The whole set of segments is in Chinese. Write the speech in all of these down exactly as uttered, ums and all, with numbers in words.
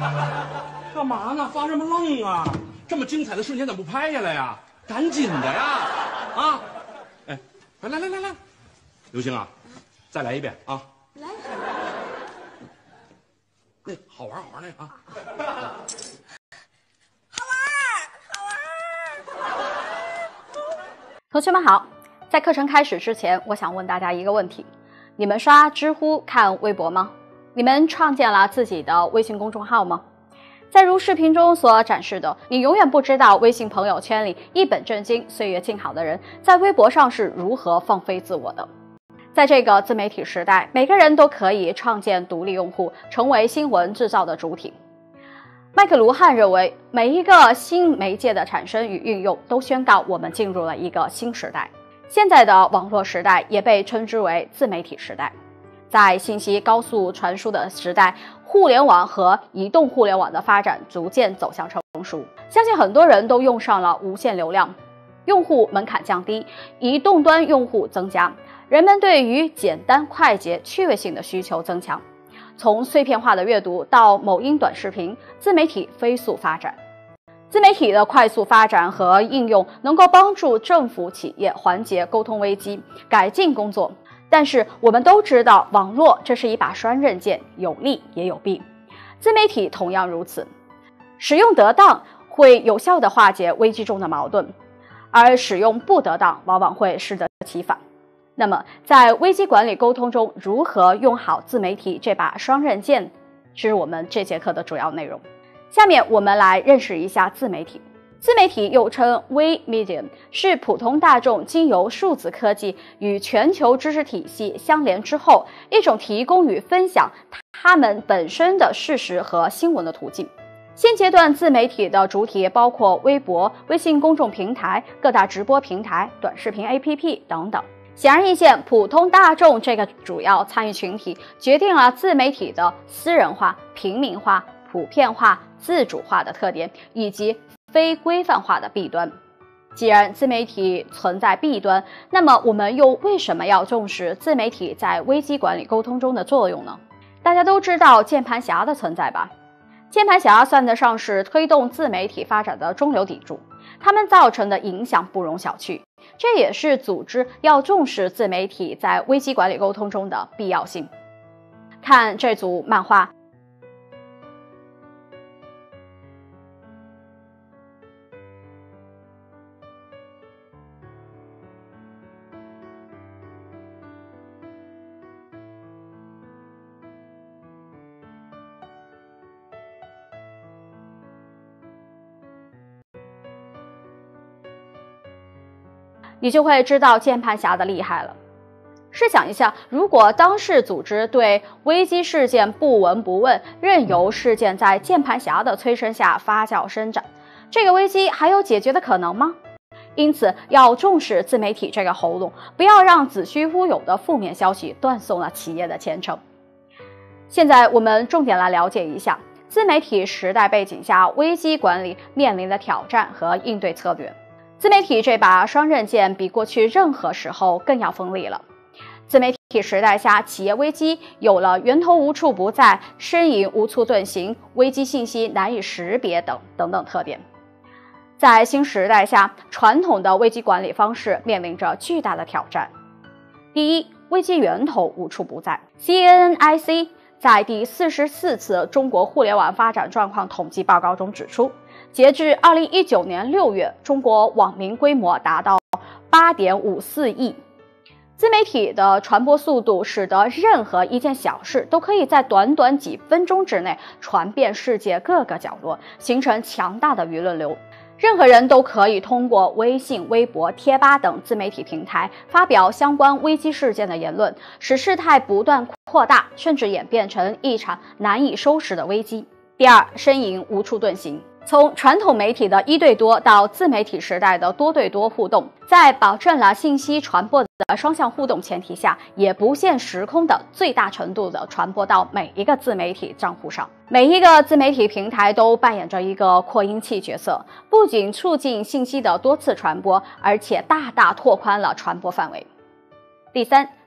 干嘛呢？发什么愣啊？这么精彩的瞬间怎么不拍下来呀？赶紧的呀！啊！哎，来来来来来，刘星啊，再来一遍啊！ 来， 那好玩好玩那个啊！ 好玩，好玩。 同学们好，在课程开始之前，我想问大家一个问题：你们刷知乎、看微博吗？你们创建了自己的微信公众号吗？在如视频中所展示的，你永远不知道微信朋友圈里一本正经、岁月静好的人，在微博上是如何放飞自我的。在这个自媒体时代，每个人都可以创建独立用户，成为新闻制造的主体。麦克卢汉认为，每一个新媒介的产生与运用，都宣告我们进入了一个新时代。现在的网络时代也被称之为自媒体时代。在信息高速传输的时代，互联网和移动互联网的发展逐渐走向成熟，相信很多人都用上了无限流量，用户门槛降低，移动端用户增加，人们对于简单、快捷、趣味性的需求增强。从碎片化的阅读到某音短视频，自媒体飞速发展。自媒体的快速发展和应用能够帮助政府、企业缓解沟通危机，改进工作。但是我们都知道，网络这是一把双刃剑，有利也有弊。自媒体同样如此，使用得当会有效地化解危机中的矛盾，而使用不得当往往会适得其反。那么在危机管理沟通中，如何用好自媒体这把双刃剑，是我们这节课的主要内容。下面我们来认识一下自媒体。自媒体又称微 medium， 是普通大众经由数字科技与全球知识体系相连之后，一种提供与分享他们本身的事实和新闻的途径。现阶段自媒体的主体包括微博、微信公众平台、各大直播平台、短视频 A P P 等等。显而易见，普通大众这个主要参与群体决定了自媒体的私人化、平民化、普遍化、自主化的特点，以及非规范化的弊端。既然自媒体存在弊端，那么我们又为什么要重视自媒体在危机管理沟通中的作用呢？大家都知道键盘侠的存在吧？键盘侠算得上是推动自媒体发展的中流砥柱，他们造成的影响不容小觑，这也是组织要重视自媒体在危机管理沟通中的必要性。看这组漫画。你就会知道键盘侠的厉害了。试想一下，如果当事组织对危机事件不闻不问，任由事件在键盘侠的催生下发酵生长，这个危机还有解决的可能吗？因此，要重视自媒体这个喉咙，不要让子虚乌有的负面消息断送了企业的前程。现在我们重点来了解一下自媒体时代背景下危机管理面临的挑战和应对策略。自媒体这把双刃剑比过去任何时候更要锋利了。自媒体时代下，企业危机有了源头无处不在、身影无处遁形、危机信息难以识别等等等特点。在新时代下，传统的危机管理方式面临着巨大的挑战。第一，危机源头无处不在。C N I C 在第四十四次中国互联网发展状况统计报告中指出，截至二零一九年六月，中国网民规模达到 八点五四亿。自媒体的传播速度使得任何一件小事都可以在短短几分钟之内传遍世界各个角落，形成强大的舆论流。任何人都可以通过微信、微博、贴吧等自媒体平台发表相关危机事件的言论，使事态不断扩大，甚至演变成一场难以收拾的危机。第二，身影无处遁形。从传统媒体的一对多到自媒体时代的多对多互动，在保证了信息传播的双向互动前提下，也不限时空的最大程度的传播到每一个自媒体账户上。每一个自媒体平台都扮演着一个扩音器角色，不仅促进信息的多次传播，而且大大拓宽了传播范围。第三，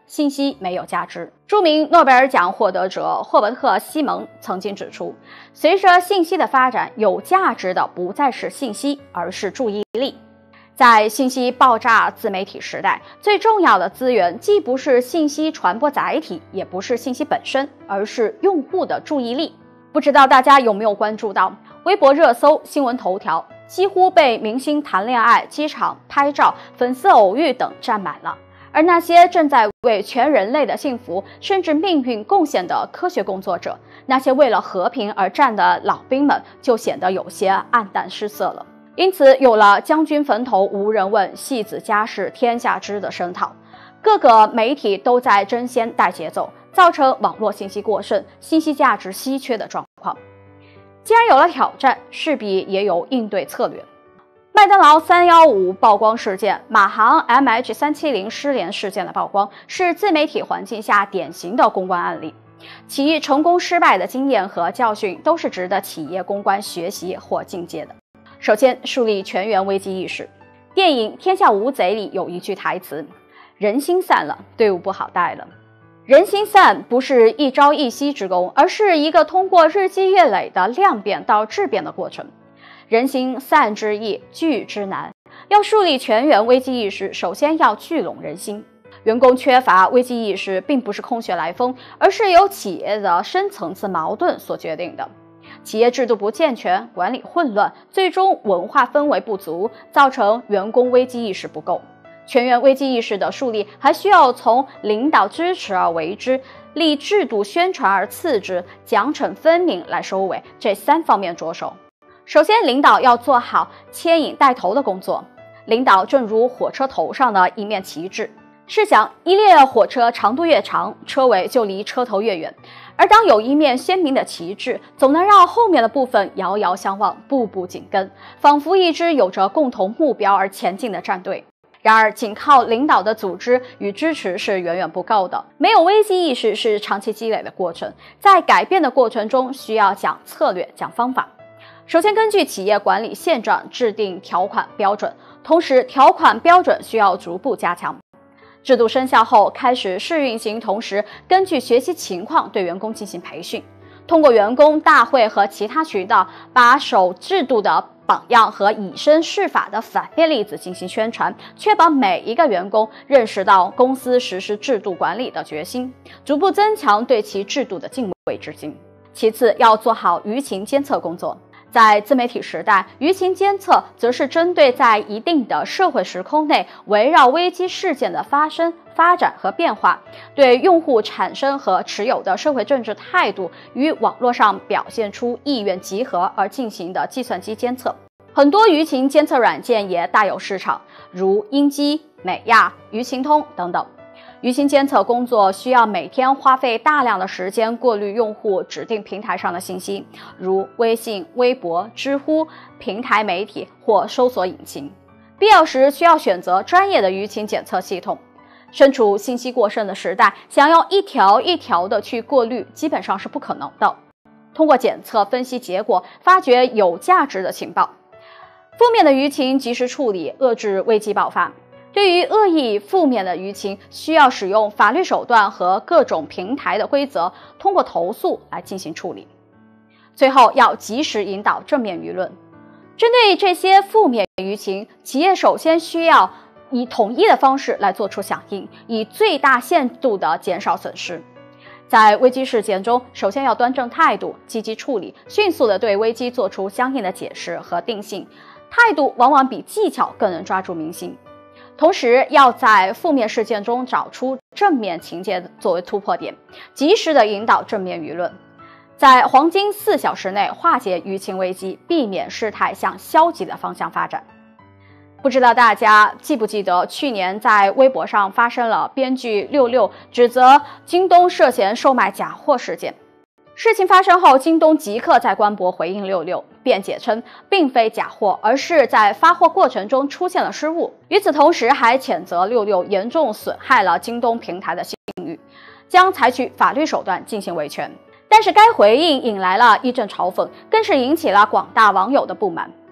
信息没有价值。著名诺贝尔奖获得者霍伯特·西蒙曾经指出，随着信息的发展，有价值的不再是信息，而是注意力。在信息爆炸自媒体时代，最重要的资源既不是信息传播载体，也不是信息本身，而是用户的注意力。不知道大家有没有关注到，微博热搜、新闻头条几乎被明星谈恋爱、机场拍照、粉丝偶遇等占满了，而那些正在为全人类的幸福甚至命运贡献的科学工作者，那些为了和平而战的老兵们，就显得有些黯淡失色了。因此，有了将军坟头无人问，戏子家事天下知的声讨，各个媒体都在争先带节奏，造成网络信息过剩、信息价值稀缺的状况。既然有了挑战，势必也有应对策略。麦当劳三一五曝光事件、马航 M H 三七零失联事件的曝光，是自媒体环境下典型的公关案例。其成功失败的经验和教训，都是值得企业公关学习或借鉴的。首先，树立全员危机意识。电影《天下无贼》里有一句台词：“人心散了，队伍不好带了。”人心散不是一朝一夕之功，而是一个通过日积月累的量变到质变的过程。人心散之易，聚之难。要树立全员危机意识，首先要聚拢人心。员工缺乏危机意识，并不是空穴来风，而是由企业的深层次矛盾所决定的。企业制度不健全，管理混乱，最终文化氛围不足，造成员工危机意识不够。全员危机意识的树立，还需要从领导支持而为之，立制度宣传而次之，奖惩分明来收尾，这三方面着手。首先，领导要做好牵引带头的工作。领导正如火车头上的一面旗帜，试想，一列火车长度越长，车尾就离车头越远。而当有一面鲜明的旗帜，总能让后面的部分遥遥相望，步步紧跟，仿佛一支有着共同目标而前进的战队。然而，仅靠领导的组织与支持是远远不够的。没有危机意识是长期积累的过程，在改变的过程中，需要讲策略、讲方法。首先，根据企业管理现状制定条款标准，同时条款标准需要逐步加强。制度生效后开始试运行，同时根据学习情况对员工进行培训，通过员工大会和其他渠道，把守制度的榜样和以身试法的反面例子进行宣传，确保每一个员工认识到公司实施制度管理的决心，逐步增强对其制度的敬畏之心。其次，要做好舆情监测工作。在自媒体时代，舆情监测则是针对在一定的社会时空内，围绕危机事件的发生、发展和变化，对用户产生和持有的社会政治态度与网络上表现出意愿集合而进行的计算机监测。很多舆情监测软件也大有市场，如英基、美亚、舆情通等等。舆情监测工作需要每天花费大量的时间过滤用户指定平台上的信息，如微信、微博、知乎、平台媒体或搜索引擎。必要时需要选择专业的舆情检测系统。身处信息过剩的时代，想要一条一条的去过滤，基本上是不可能的。通过检测分析结果，发掘有价值的情报。负面的舆情及时处理，遏制危机爆发。对于恶意负面的舆情，需要使用法律手段和各种平台的规则，通过投诉来进行处理。最后，要及时引导正面舆论。针对这些负面舆情，企业首先需要以统一的方式来做出响应，以最大限度地减少损失。在危机事件中，首先要端正态度，积极处理，迅速地对危机做出相应的解释和定性。态度往往比技巧更能抓住民心。同时，要在负面事件中找出正面情节作为突破点，及时地引导正面舆论，在黄金四小时内化解舆情危机，避免事态向消极的方向发展。不知道大家记不记得，去年在微博上发生了编剧六六指责京东涉嫌售卖假货事件。事情发生后，京东即刻在官博回应六六，辩解称并非假货，而是在发货过程中出现了失误。与此同时，还谴责六六严重损害了京东平台的信誉，将采取法律手段进行维权。但是该回应引来了一阵嘲讽，更是引起了广大网友的不满。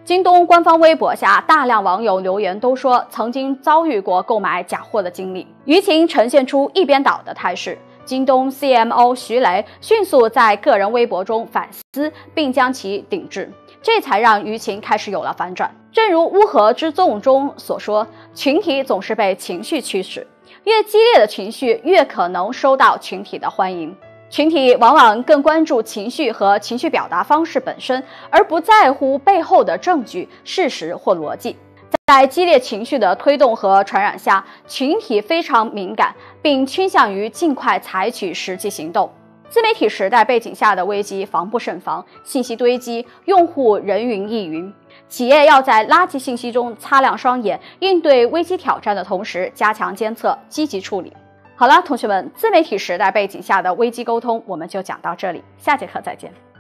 京东官方微博下，大量网友留言都说曾经遭遇过购买假货的经历，舆情呈现出一边倒的态势。京东 C M O 徐雷迅速在个人微博中反思，并将其顶置，这才让舆情开始有了反转。正如《乌合之众》中所说，群体总是被情绪驱使，越激烈的情绪越可能收到群体的欢迎。群体往往更关注情绪和情绪表达方式本身，而不在乎背后的证据、事实或逻辑。在激烈情绪的推动和传染下，群体非常敏感，并倾向于尽快采取实际行动。自媒体时代背景下的危机防不胜防，信息堆积，用户人云亦云。企业要在垃圾信息中擦亮双眼，应对危机挑战的同时，加强监测，积极处理。好了，同学们，自媒体时代背景下的危机沟通我们就讲到这里，下节课再见。